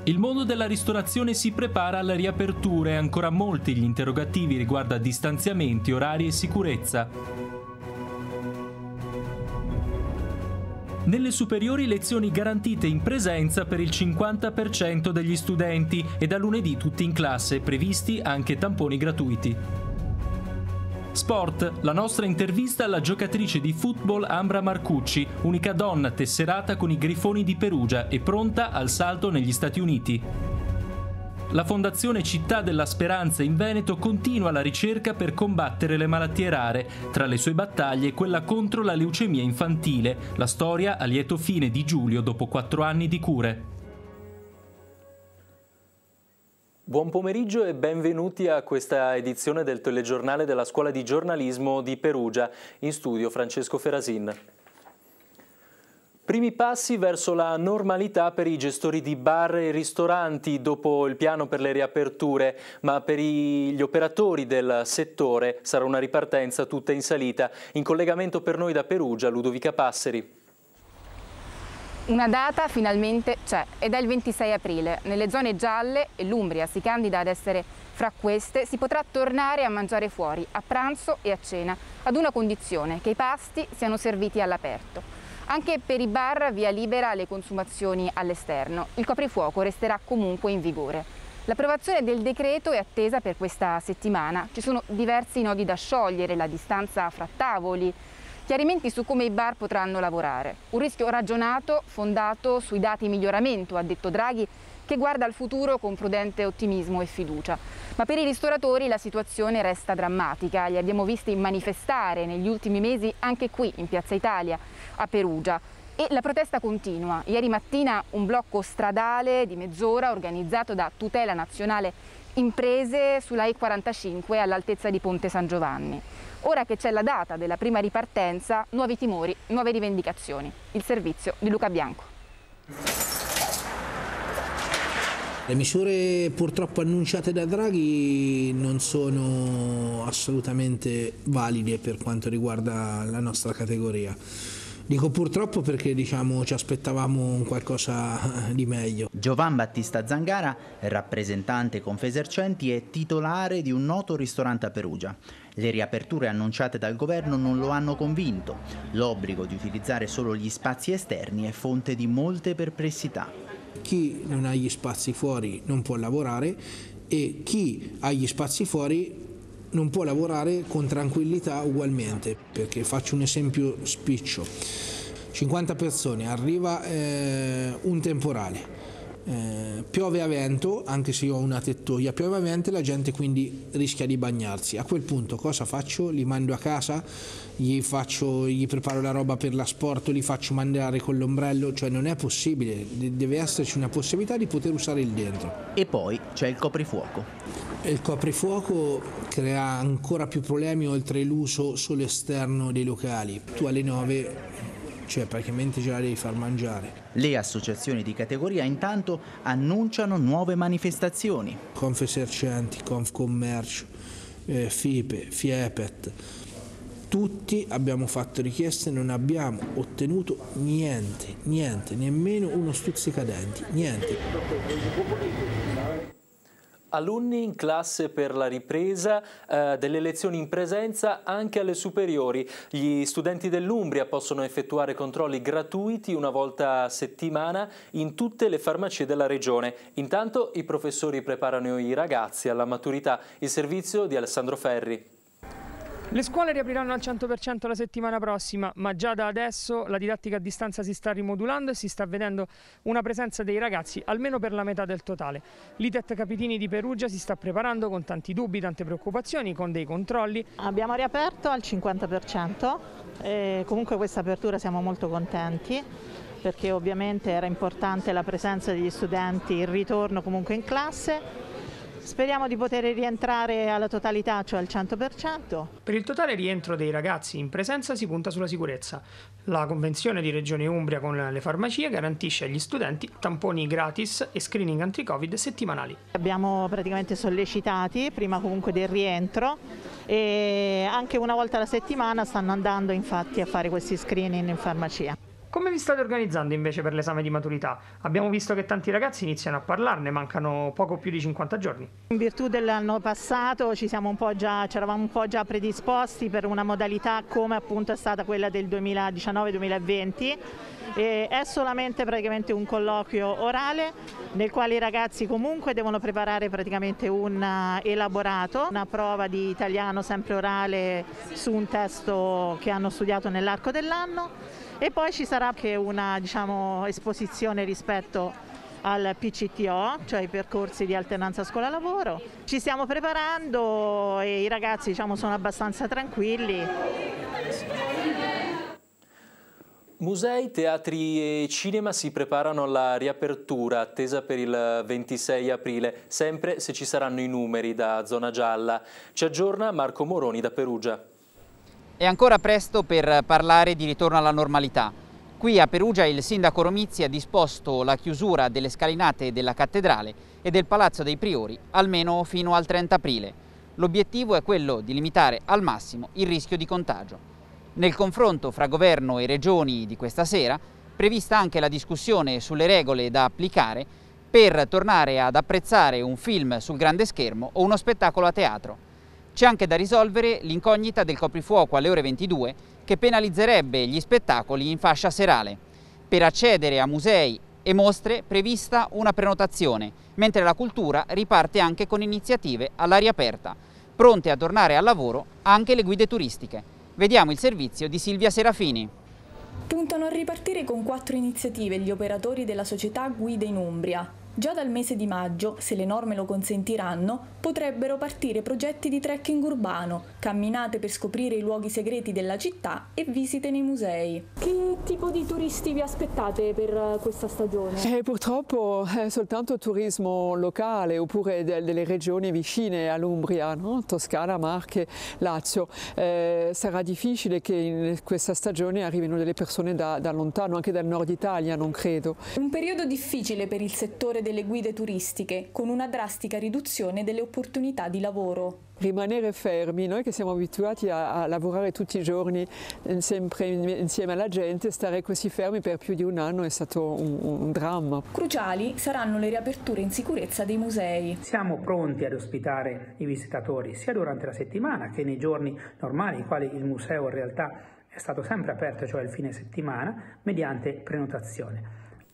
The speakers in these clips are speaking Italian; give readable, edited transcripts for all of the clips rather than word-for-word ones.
Il mondo della ristorazione si prepara alle riaperture e ancora molti gli interrogativi riguardo a distanziamenti, orari e sicurezza. Nelle superiori lezioni garantite in presenza per il 50% degli studenti e da lunedì tutti in classe, previsti anche tamponi gratuiti. Sport, la nostra intervista alla giocatrice di football Ambra Marcucci, unica donna tesserata con i Grifoni di Perugia e pronta al salto negli Stati Uniti. La Fondazione Città della Speranza in Veneto continua la ricerca per combattere le malattie rare. Tra le sue battaglie quella contro la leucemia infantile, la storia a lieto fine di Giulio dopo 4 anni di cure. Buon pomeriggio e benvenuti a questa edizione del telegiornale della Scuola di Giornalismo di Perugia. In studio Francesco Ferasin. Primi passi verso la normalità per i gestori di bar e ristoranti dopo il piano per le riaperture, ma per gli operatori del settore sarà una ripartenza tutta in salita. In collegamento per noi da Perugia, Ludovica Passeri. Una data finalmente c'è ed è il 26 aprile. Nelle zone gialle, e l'Umbria si candida ad essere fra queste, si potrà tornare a mangiare fuori, a pranzo e a cena, ad una condizione, che i pasti siano serviti all'aperto. Anche per i bar via libera alle consumazioni all'esterno. Il coprifuoco resterà comunque in vigore. L'approvazione del decreto è attesa per questa settimana. Ci sono diversi nodi da sciogliere, la distanza fra tavoli, chiarimenti su come i bar potranno lavorare. Un rischio ragionato, fondato sui dati di miglioramento, ha detto Draghi, che guarda al futuro con prudente ottimismo e fiducia. Ma per i ristoratori la situazione resta drammatica. Li abbiamo visti manifestare negli ultimi mesi anche qui in Piazza Italia, a Perugia. E la protesta continua. Ieri mattina un blocco stradale di mezz'ora organizzato da Tutela Nazionale Imprese sulla E45 all'altezza di Ponte San Giovanni. Ora che c'è la data della prima ripartenza, nuovi timori, nuove rivendicazioni. Il servizio di Luca Bianco. Le misure purtroppo annunciate da Draghi non sono assolutamente valide per quanto riguarda la nostra categoria. Dico purtroppo perché ci aspettavamo qualcosa di meglio. Giovan Battista Zangara, rappresentante Confesercenti e titolare di un noto ristorante a Perugia. Le riaperture annunciate dal governo non lo hanno convinto. L'obbligo di utilizzare solo gli spazi esterni è fonte di molte perplessità. Chi non ha gli spazi fuori non può lavorare e chi ha gli spazi fuori non può lavorare con tranquillità ugualmente, perché faccio un esempio spiccio: 50 persone, arriva un temporale, piove a vento, anche se io ho una tettoia, piove a vento e la gente quindi rischia di bagnarsi. A quel punto cosa faccio? Li mando a casa, gli preparo la roba per l'asporto, li faccio mandare con l'ombrello, cioè non è possibile, deve esserci una possibilità di poter usare il dentro. E poi c'è il coprifuoco. Il coprifuoco crea ancora più problemi oltre l'uso solo esterno dei locali. Tu alle 9, praticamente già la devi far mangiare. Le associazioni di categoria intanto annunciano nuove manifestazioni. Confesercenti, Confcommercio, FIPE, FIEPET, tutti abbiamo fatto richieste e non abbiamo ottenuto niente, nemmeno uno stuzzicadenti, niente. Alunni in classe per la ripresa delle lezioni in presenza anche alle superiori. Gli studenti dell'Umbria possono effettuare controlli gratuiti una volta a settimana in tutte le farmacie della regione. Intanto i professori preparano i ragazzi alla maturità. Il servizio di Alessandro Ferri. Le scuole riapriranno al 100% la settimana prossima, ma già da adesso la didattica a distanza si sta rimodulando e si sta vedendo una presenza dei ragazzi almeno per la metà del totale. L'ITET Capitini di Perugia si sta preparando con tanti dubbi, tante preoccupazioni, con dei controlli. Abbiamo riaperto al 50% e comunque questa apertura siamo molto contenti, perché ovviamente era importante la presenza degli studenti, il ritorno comunque in classe. Speriamo di poter rientrare alla totalità, cioè al 100%. Per il totale rientro dei ragazzi in presenza si punta sulla sicurezza. La Convenzione di Regione Umbria con le farmacie garantisce agli studenti tamponi gratis e screening anti-Covid settimanali. Abbiamo praticamente sollecitati, prima comunque del rientro, e anche una volta alla settimana stanno andando infatti a fare questi screening in farmacia. Come vi state organizzando invece per l'esame di maturità? Abbiamo visto che tanti ragazzi iniziano a parlarne, mancano poco più di 50 giorni. In virtù dell'anno ci eravamo un po' già predisposti per una modalità come appunto è stata quella del 2019-2020. È solamente praticamente un colloquio orale nel quale i ragazzi comunque devono preparare praticamente un elaborato, una prova di italiano sempre orale su un testo che hanno studiato nell'arco dell'anno. E poi ci sarà anche una esposizione rispetto al PCTO, cioè i percorsi di alternanza scuola-lavoro. Ci stiamo preparando e i ragazzi sono abbastanza tranquilli. Musei, teatri e cinema si preparano alla riapertura attesa per il 26 aprile, sempre se ci saranno i numeri da zona gialla. Ci aggiorna Marco Moroni da Perugia. È ancora presto per parlare di ritorno alla normalità. Qui a Perugia il sindaco Romizzi ha disposto la chiusura delle scalinate della cattedrale e del Palazzo dei Priori almeno fino al 30 aprile. L'obiettivo è quello di limitare al massimo il rischio di contagio. Nel confronto fra governo e regioni di questa sera, prevista anche la discussione sulle regole da applicare per tornare ad apprezzare un film sul grande schermo o uno spettacolo a teatro. C'è anche da risolvere l'incognita del coprifuoco alle ore 22 che penalizzerebbe gli spettacoli in fascia serale. Per accedere a musei e mostre prevista una prenotazione, mentre la cultura riparte anche con iniziative all'aria aperta. Pronte a tornare al lavoro anche le guide turistiche. Vediamo il servizio di Silvia Serafini. Puntano a ripartire con 4 iniziative gli operatori della società Guide in Umbria. Già dal mese di maggio, se le norme lo consentiranno, potrebbero partire progetti di trekking urbano, camminate per scoprire i luoghi segreti della città e visite nei musei. Che tipo di turisti vi aspettate per questa stagione? Purtroppo soltanto turismo locale oppure delle regioni vicine all'Umbria, no? Toscana, Marche, Lazio. Sarà difficile che in questa stagione arrivino delle persone da lontano, anche dal nord Italia, non credo. Un periodo difficile per il settore delle guide turistiche, con una drastica riduzione delle opportunità di lavoro. Rimanere fermi, noi che siamo abituati a lavorare tutti i giorni sempre insieme alla gente, stare così fermi per più di un anno è stato un dramma. Cruciali saranno le riaperture in sicurezza dei musei. Siamo pronti ad ospitare i visitatori sia durante la settimana che nei giorni normali, in quali il museo in realtà è stato sempre aperto, cioè il fine settimana, mediante prenotazione.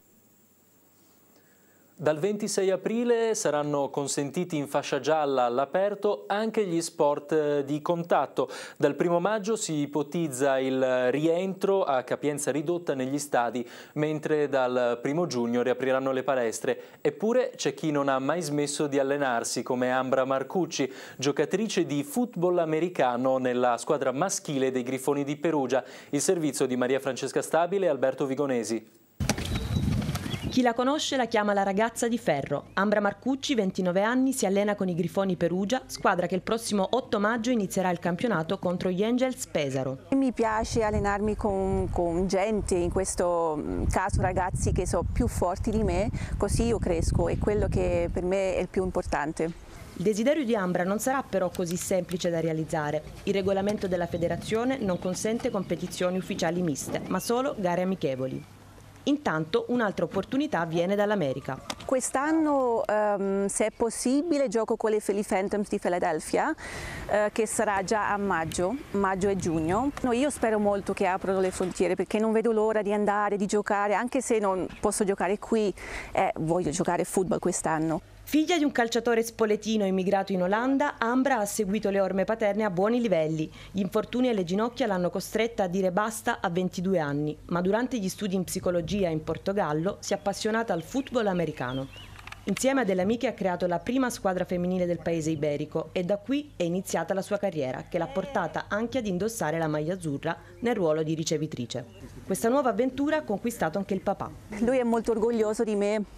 Dal 26 aprile saranno consentiti in fascia gialla all'aperto anche gli sport di contatto. Dal 1 maggio si ipotizza il rientro a capienza ridotta negli stadi, mentre dal 1 giugno riapriranno le palestre. Eppure c'è chi non ha mai smesso di allenarsi, come Ambra Marcucci, giocatrice di football americano nella squadra maschile dei Grifoni di Perugia. Il servizio di Maria Francesca Stabile e Alberto Vigonesi. Chi la conosce la chiama la ragazza di ferro. Ambra Marcucci, 29 anni, si allena con i Grifoni Perugia, squadra che il prossimo 8 maggio inizierà il campionato contro gli Angels Pesaro. Mi piace allenarmi con gente, in questo caso ragazzi che sono più forti di me, così io cresco, è quello che per me è il più importante. Il desiderio di Ambra non sarà però così semplice da realizzare. Il regolamento della federazione non consente competizioni ufficiali miste, ma solo gare amichevoli. Intanto un'altra opportunità viene dall'America. Quest'anno, se è possibile, gioco con le Philly Phantoms di Philadelphia, che sarà già a maggio e giugno. Io spero molto che aprano le frontiere perché non vedo l'ora di andare, di giocare, anche se non posso giocare qui, voglio giocare football quest'anno. Figlia di un calciatore spoletino immigrato in Olanda, Ambra ha seguito le orme paterne a buoni livelli. Gli infortuni alle ginocchia l'hanno costretta a dire basta a 22 anni, ma durante gli studi in psicologia in Portogallo si è appassionata al football americano. Insieme a delle amiche ha creato la prima squadra femminile del paese iberico e da qui è iniziata la sua carriera, che l'ha portata anche ad indossare la maglia azzurra nel ruolo di ricevitrice. Questa nuova avventura ha conquistato anche il papà. Lui è molto orgoglioso di me.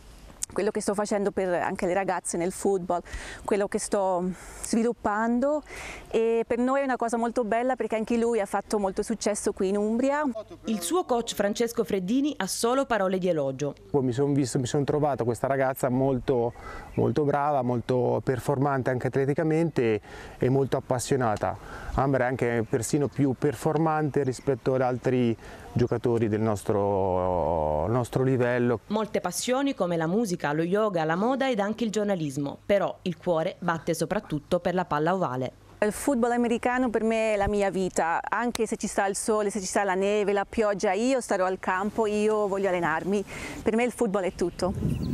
quello che sto facendo per anche le ragazze nel football, quello che sto sviluppando, e per noi è una cosa molto bella perché anche lui ha fatto molto successo qui in Umbria. Il suo coach Francesco Freddini ha solo parole di elogio. Mi sono trovato questa ragazza molto brava, molto performante anche atleticamente e molto appassionata. Ambra è anche persino più performante rispetto ad altri giocatori del nostro livello. Molte passioni come la musica, lo yoga, la moda ed anche il giornalismo, però il cuore batte soprattutto per la palla ovale. Il football americano per me è la mia vita, anche se ci sta il sole, se ci sta la neve, la pioggia, io starò al campo, io voglio allenarmi. Per me il football è tutto.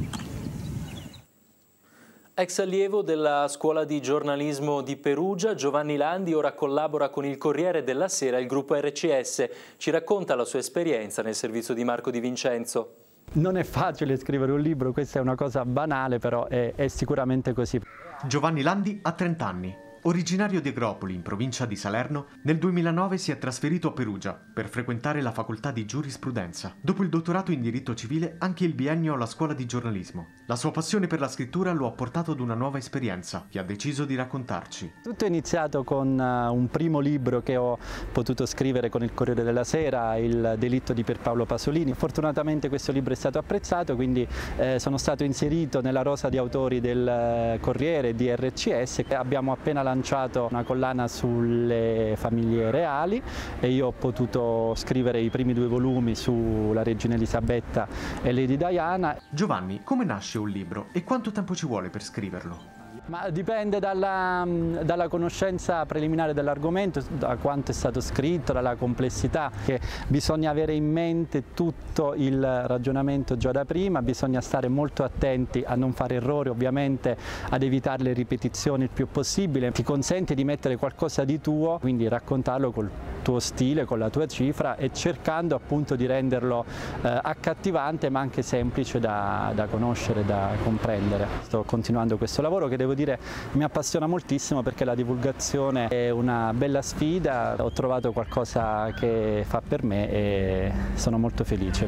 Ex allievo della Scuola di Giornalismo di Perugia, Giovanni Landi ora collabora con il Corriere della Sera, il gruppo RCS. Ci racconta la sua esperienza nel servizio di Marco Di Vincenzo. Non è facile scrivere un libro, questa è una cosa banale, però è sicuramente così. Giovanni Landi ha 30 anni. Originario di Agropoli, in provincia di Salerno, nel 2009 si è trasferito a Perugia per frequentare la facoltà di giurisprudenza. Dopo il dottorato in diritto civile, anche il biennio alla scuola di giornalismo. La sua passione per la scrittura lo ha portato ad una nuova esperienza che ha deciso di raccontarci. Tutto è iniziato con un primo libro che ho potuto scrivere con il Corriere della Sera, Il delitto di Pierpaolo Pasolini. Fortunatamente questo libro è stato apprezzato, quindi sono stato inserito nella rosa di autori del Corriere di RCS. Abbiamo appena lanciato una collana sulle famiglie reali e io ho potuto scrivere i primi 2 volumi sulla regina Elisabetta e Lady Diana. Giovanni, come nasce un libro e quanto tempo ci vuole per scriverlo? Ma dipende dalla conoscenza preliminare dell'argomento, da quanto è stato scritto, dalla complessità, che bisogna avere in mente tutto il ragionamento già da prima, bisogna stare molto attenti a non fare errori, ovviamente ad evitare le ripetizioni il più possibile. Ti consente di mettere qualcosa di tuo, quindi raccontarlo col tuo stile, con la tua cifra e cercando appunto di renderlo accattivante ma anche semplice da conoscere, da comprendere. Sto continuando questo lavoro che devo dire mi appassiona moltissimo perché la divulgazione è una bella sfida, ho trovato qualcosa che fa per me e sono molto felice.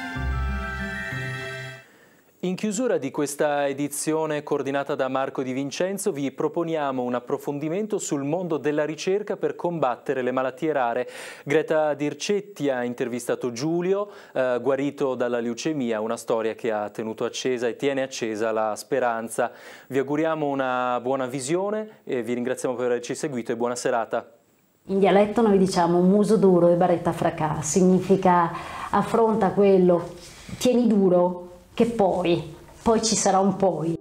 In chiusura di questa edizione coordinata da Marco Di Vincenzo vi proponiamo un approfondimento sul mondo della ricerca per combattere le malattie rare. Greta Dircetti ha intervistato Giulio, guarito dalla leucemia, una storia che ha tenuto accesa e tiene accesa la speranza. Vi auguriamo una buona visione e vi ringraziamo per averci seguito e buona serata. In dialetto noi diciamo muso duro e baretta fracà, significa affronta quello, tieni duro, che poi ci sarà un poi.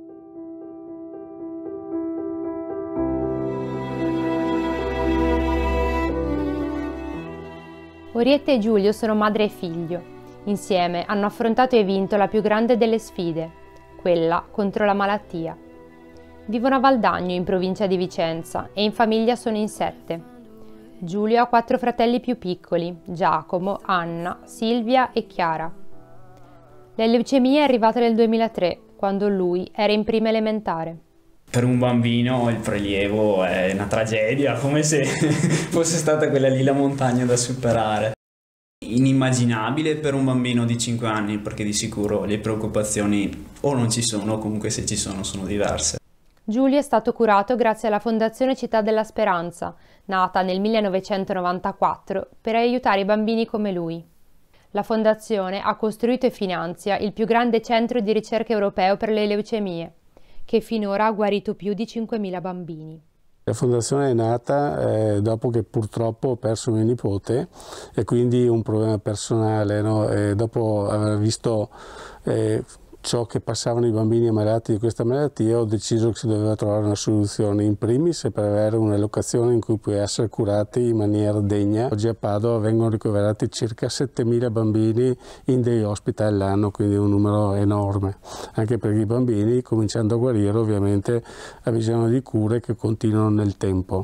Orietta e Giulio sono madre e figlio. Insieme hanno affrontato e vinto la più grande delle sfide, quella contro la malattia. Vivono a Valdagno, in provincia di Vicenza, e in famiglia sono in 7. Giulio ha 4 fratelli più piccoli, Giacomo, Anna, Silvia e Chiara. La leucemia è arrivata nel 2003, quando lui era in prima elementare. Per un bambino il prelievo è una tragedia, come se fosse stata quella lì la montagna da superare. Inimmaginabile per un bambino di 5 anni, perché di sicuro le preoccupazioni o non ci sono, o comunque se ci sono diverse. Giulio è stato curato grazie alla Fondazione Città della Speranza, nata nel 1994 per aiutare i bambini come lui. La Fondazione ha costruito e finanzia il più grande centro di ricerca europeo per le leucemie, che finora ha guarito più di 5.000 bambini. La Fondazione è nata dopo che purtroppo ho perso mio nipote e quindi un problema personale, no? Dopo aver visto ciò che passavano i bambini ammalati di questa malattia, ho deciso che si doveva trovare una soluzione, in primis per avere una locazione in cui puoi essere curati in maniera degna. Oggi a Padova vengono ricoverati circa 7.000 bambini in day hospital all'anno, quindi un numero enorme, anche perché i bambini, cominciando a guarire, ovviamente ha bisogno di cure che continuano nel tempo.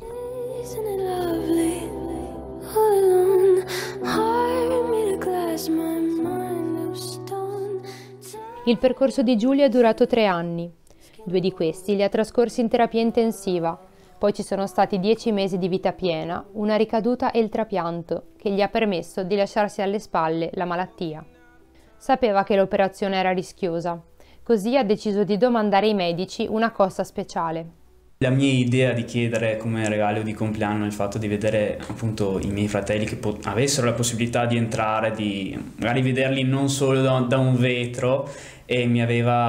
Il percorso di Giulio è durato 3 anni. 2 di questi li ha trascorsi in terapia intensiva, poi ci sono stati 10 mesi di vita piena, una ricaduta e il trapianto, che gli ha permesso di lasciarsi alle spalle la malattia. Sapeva che l'operazione era rischiosa, Così ha deciso di domandare ai medici una cosa speciale. La mia idea di chiedere come regalo di compleanno il fatto di vedere appunto i miei fratelli che avessero la possibilità di entrare, di magari vederli non solo da un vetro, e mi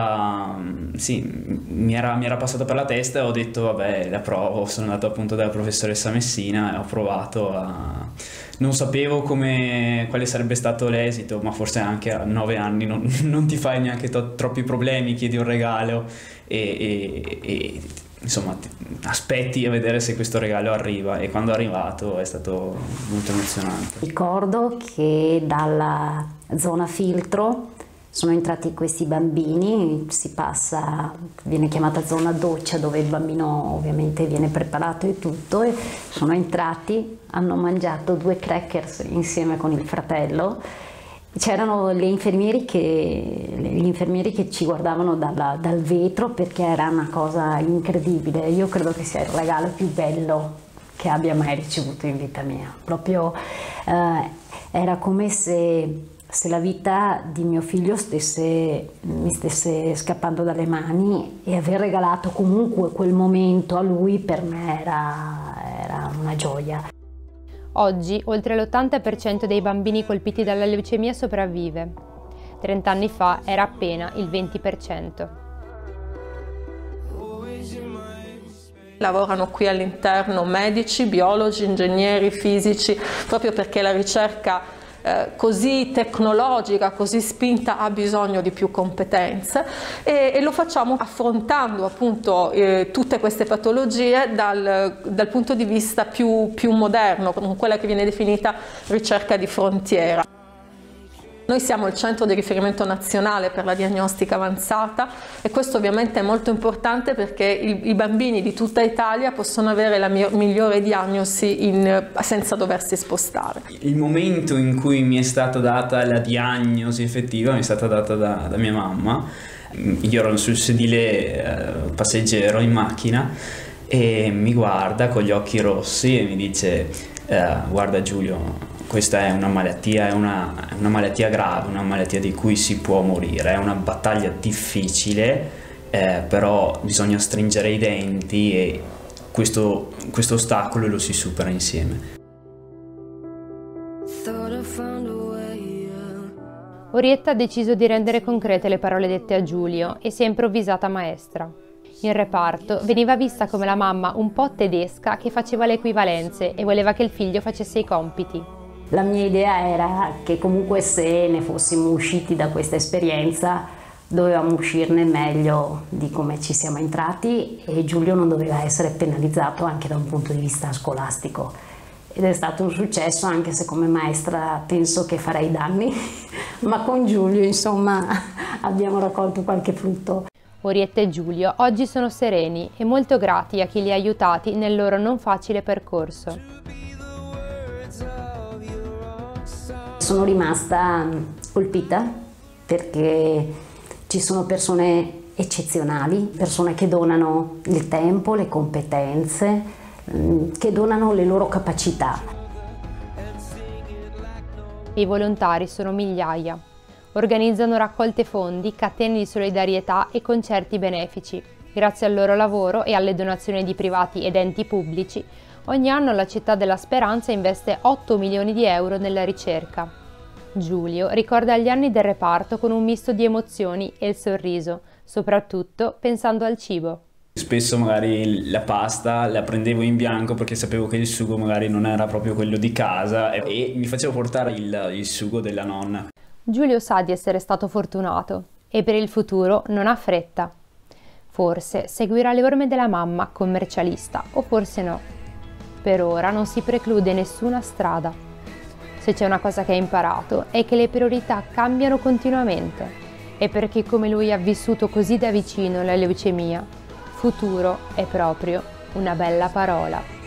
era passato per la testa, e ho detto vabbè, la provo. Sono andato appunto dalla professoressa Messina e ho provato non sapevo quale sarebbe stato l'esito, ma forse anche a 9 anni non ti fai neanche troppi problemi, chiedi un regalo e insomma aspetti a vedere se questo regalo arriva, e quando è arrivato è stato molto emozionante. Ricordo che dalla zona filtro sono entrati questi bambini, viene chiamata zona doccia, dove il bambino ovviamente viene preparato e tutto, e sono entrati, hanno mangiato 2 crackers insieme con il fratello. C'erano gli infermieri che ci guardavano dal vetro, perché era una cosa incredibile. Io credo che sia il regalo più bello che abbia mai ricevuto in vita mia. Proprio era come se la vita di mio figlio mi stesse scappando dalle mani, e aver regalato comunque quel momento a lui per me era una gioia. Oggi oltre l'80% dei bambini colpiti dalla leucemia sopravvive. 30 anni fa era appena il 20%. Lavorano qui all'interno medici, biologi, ingegneri, fisici, proprio perché la ricerca così tecnologica, così spinta, ha bisogno di più competenze, e lo facciamo affrontando appunto tutte queste patologie dal punto di vista più moderno, con quella che viene definita ricerca di frontiera. Noi siamo il centro di riferimento nazionale per la diagnostica avanzata, e questo ovviamente è molto importante perché i bambini di tutta Italia possono avere la migliore diagnosi senza doversi spostare. Il momento in cui mi è stata data la diagnosi effettiva mi è stata data da mia mamma. Io ero sul sedile passeggero in macchina e mi guarda con gli occhi rossi e mi dice guarda Giulio, questa è una malattia grave, una malattia di cui si può morire, è una battaglia difficile, però bisogna stringere i denti e questo ostacolo lo si supera insieme. Orietta ha deciso di rendere concrete le parole dette a Giulio e si è improvvisata maestra. In reparto veniva vista come la mamma un po' tedesca che faceva le equivalenze e voleva che il figlio facesse i compiti. La mia idea era che comunque, se ne fossimo usciti da questa esperienza, dovevamo uscirne meglio di come ci siamo entrati, e Giulio non doveva essere penalizzato anche da un punto di vista scolastico. Ed è stato un successo, anche se come maestra penso che farei danni, ma con Giulio insomma abbiamo raccolto qualche frutto. Orietta e Giulio oggi sono sereni e molto grati a chi li ha aiutati nel loro non facile percorso. Sono rimasta colpita perché ci sono persone eccezionali, persone che donano il tempo, le competenze, che donano le loro capacità. I volontari sono migliaia. Organizzano raccolte fondi, catene di solidarietà e concerti benefici. Grazie al loro lavoro e alle donazioni di privati ed enti pubblici, ogni anno la Città della Speranza investe 8 milioni di euro nella ricerca. Giulio ricorda gli anni del reparto con un misto di emozioni e il sorriso, soprattutto pensando al cibo. Spesso magari la pasta la prendevo in bianco perché sapevo che il sugo magari non era proprio quello di casa e mi facevo portare il sugo della nonna. Giulio sa di essere stato fortunato e per il futuro non ha fretta. Forse seguirà le orme della mamma commercialista o forse no. Per ora non si preclude nessuna strada. Se c'è una cosa che ha imparato è che le priorità cambiano continuamente e per chi come lui ha vissuto così da vicino la leucemia, futuro è proprio una bella parola.